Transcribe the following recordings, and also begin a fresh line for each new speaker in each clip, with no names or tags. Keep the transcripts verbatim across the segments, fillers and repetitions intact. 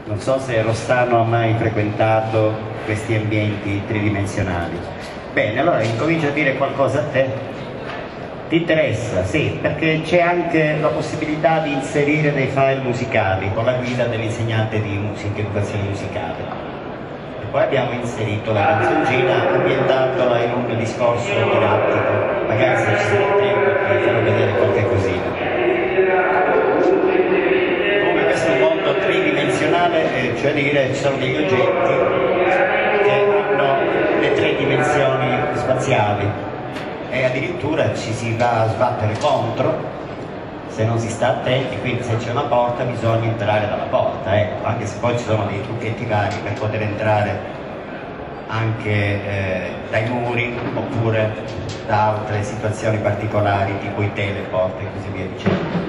Non so se Rossano ha mai frequentato questi ambienti tridimensionali. Bene, allora incomincio a dire qualcosa a te. Ti interessa? Sì, perché c'è anche la possibilità di inserire dei file musicali con la guida dell'insegnante di musica, educazione musicale. E poi abbiamo inserito la canzoncina ambientandola in un discorso didattico, magari se ci sarà tempo di farlo vedere qualche cosina. Come questo mondo tridimensionale, eh, cioè dire ci sono degli oggetti che hanno le tre dimensioni spaziali e addirittura ci si va a sbattere contro se non si sta attenti, quindi se c'è una porta bisogna entrare dalla porta, ecco, anche se poi ci sono dei trucchetti vari per poter entrare anche eh, dai muri oppure da altre situazioni particolari tipo i teleport e così via dicendo.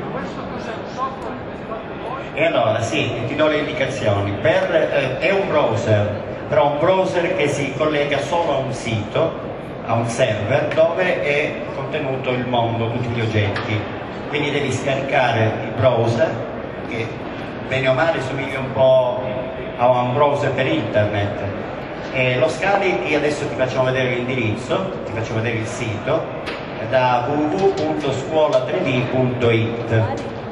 E allora sì, ti do le indicazioni. Per, eh, è un browser, però un browser che si collega solo a un sito, a un server dove è contenuto il mondo, tutti gli oggetti. Quindi devi scaricare il browser, che bene o male somiglia un po' a un browser per internet. E lo scarichi, adesso ti facciamo vedere l'indirizzo, ti faccio vedere il sito, da w w w punto scuola tre d punto i t.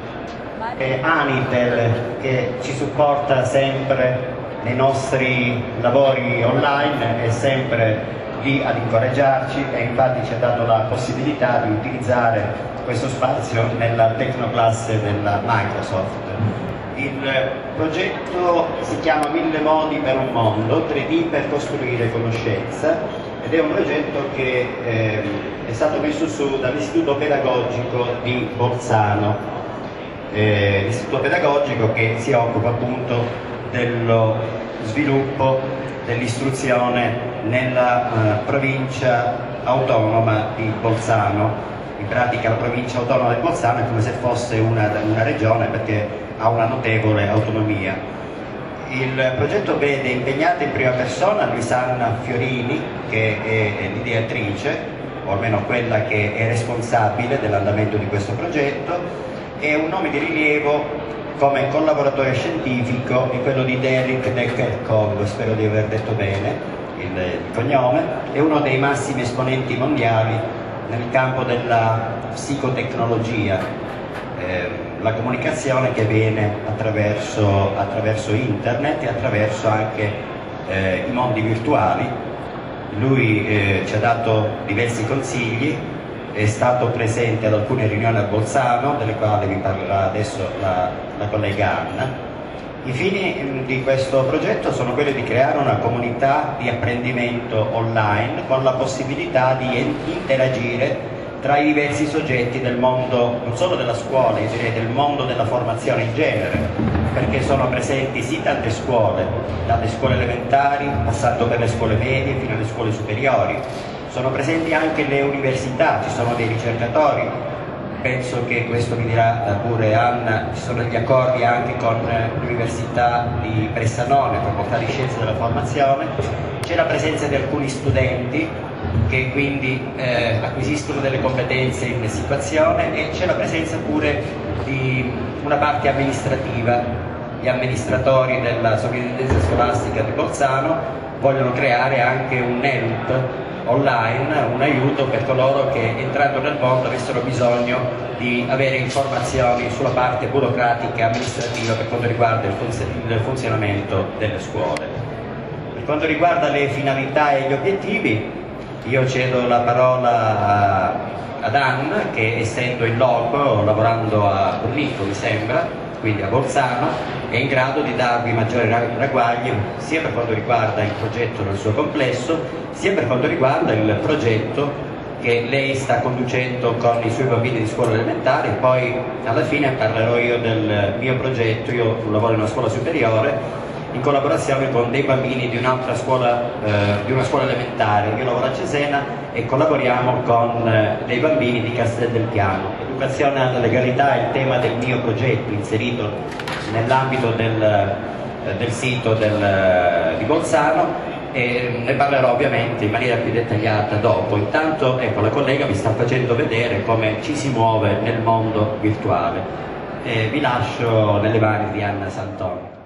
E Anitel, che ci supporta sempre nei nostri lavori online, è sempre lì ad incoraggiarci e infatti ci ha dato la possibilità di utilizzare questo spazio nella Tecnoclasse della Microsoft. Il progetto si chiama Mille modi per un mondo, tre D per costruire conoscenza, ed è un progetto che eh, è stato messo su dall'Istituto Pedagogico di Bolzano. Eh, l'istituto pedagogico che si occupa appunto dello sviluppo dell'istruzione nella eh, provincia autonoma di Bolzano. In pratica la provincia autonoma di Bolzano è come se fosse una, una regione perché ha una notevole autonomia. Il progetto vede impegnata in prima persona Luisanna Fiorini, che è, è l'ideatrice, o almeno quella che è responsabile dell'andamento di questo progetto, e un nome di rilievo come collaboratore scientifico è quello di Derek Decker-Kov, spero di aver detto bene il, il cognome, è uno dei massimi esponenti mondiali nel campo della psicotecnologia, eh, la comunicazione che avviene attraverso, attraverso internet e attraverso anche eh, i mondi virtuali. Lui eh, ci ha dato diversi consigli, è stato presente ad alcune riunioni a Bolzano, delle quali vi parlerà adesso la, la collega Anna. I fini di questo progetto sono quelli di creare una comunità di apprendimento online con la possibilità di interagire tra i diversi soggetti del mondo, non solo della scuola, io direi del mondo della formazione in genere, perché sono presenti sì tante scuole, dalle scuole elementari, passando per le scuole medie fino alle scuole superiori. Sono presenti anche le università, ci sono dei ricercatori, penso che questo mi dirà pure Anna, ci sono degli accordi anche con l'Università di Bressanone, Facoltà di Scienze della Formazione, c'è la presenza di alcuni studenti che quindi eh, acquisiscono delle competenze in situazione e c'è la presenza pure di una parte amministrativa. Gli amministratori della Sovrintendenza Scolastica di Bolzano vogliono creare anche un help online, un aiuto per coloro che entrando nel mondo avessero bisogno di avere informazioni sulla parte burocratica e amministrativa per quanto riguarda il, funz il funzionamento delle scuole. Per quanto riguarda le finalità e gli obiettivi, io cedo la parola ad Anna che, essendo in loco, lavorando a Brunico mi sembra, quindi a Bolzano, è in grado di darvi maggiori ragguagli sia per quanto riguarda il progetto nel suo complesso, sia per quanto riguarda il progetto che lei sta conducendo con i suoi bambini di scuola elementare. Poi alla fine parlerò io del mio progetto. Io lavoro in una scuola superiore in collaborazione con dei bambini di un'altra scuola, eh, di una scuola elementare. Io lavoro a Cesena e collaboriamo con eh, dei bambini di Castel del Piano. Educazione alla legalità è il tema del mio progetto, inserito nell'ambito del, eh, del sito del, di Bolzano, e ne parlerò ovviamente in maniera più dettagliata dopo. Intanto ecco, la collega vi sta facendo vedere come ci si muove nel mondo virtuale. Eh, vi lascio nelle mani di Anna Santoni.